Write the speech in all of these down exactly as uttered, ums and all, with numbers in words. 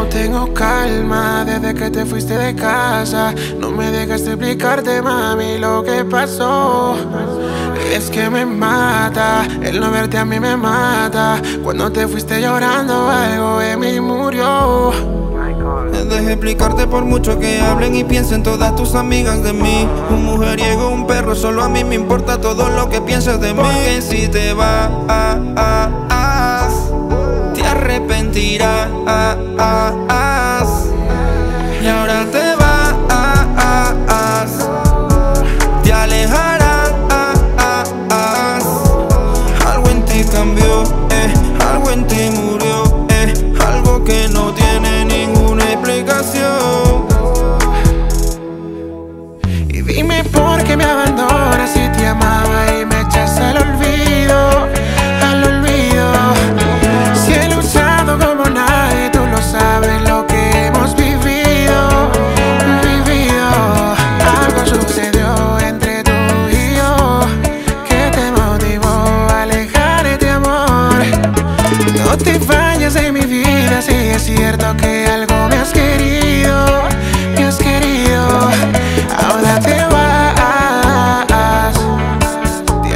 tengo calma desde que te fuiste de casa. No me dejaste explicarte, mami, lo que pasó. Es que me mata, el no verte a mí me mata. Cuando te fuiste llorando algo en mí murió. Deje explicarte por mucho que hablen y piensen todas tus amigas de mí. Un mujeriego, un perro, solo a mí me importa todo lo que piensas de mí. Porque si te vas, te arrepentirás. Y ahora te vas, te alejarás. Algo en ti cambió, eh, algo en ti murió, eh, algo que no tiene ninguna explicación. Y dime por qué me abandonas si te amaba y me echas al olvido, al olvido. Si he luchado como nadie, tú lo sabes lo que hemos vivido, vivido. Algo sucedió entre tú y yo que te motivó a alejarte, amor. No te vayas de mi vida, si es cierto que algo me has querido, me has querido. Ahora te vas, te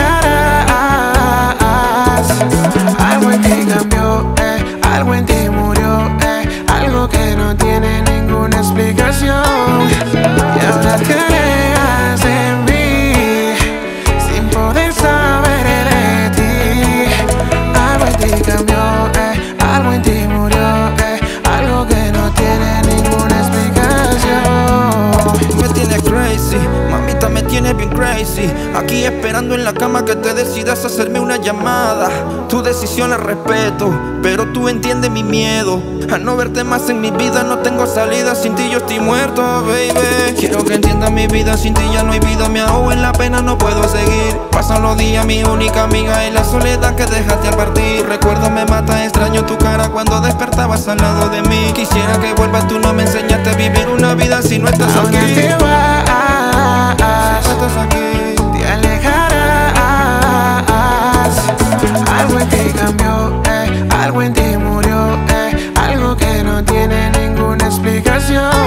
alejarás. Algo en ti cambió, eh, algo en ti murió, eh, algo que no tiene ninguna explicación. Y ahora te alejas de mí sin poder saber de ti. Algo en ti cambió, eh, algo en ti murió, eh, algo que no tiene ninguna explicación. Me tienes crazy, mamita me tienes bien crazy. Aquí esperando en la cama que te decidas hacerme una llamada. Tu decisión la respeto, pero tú entiendes mi miedo. Al no verte más en mi vida no tengo salida. Sin ti yo estoy muerto, baby. Quiero que entiendas mi vida, sin ti ya no hay vida. Me ahogo en la pena, no puedo seguir. Pasan los días, mi única amiga, y la soledad que dejaste al partir. Recuerdo me mata, extraño tu cara cuando despertabas al lado de mí. Quisiera que vuelvas, tú no me enseñaste a vivir una vida si no estás Ahora aquí. te vas, Si no estás aquí. te alejarás. Algo en ti cambió, eh, algo en ti murió, eh, algo que no tiene ninguna explicación.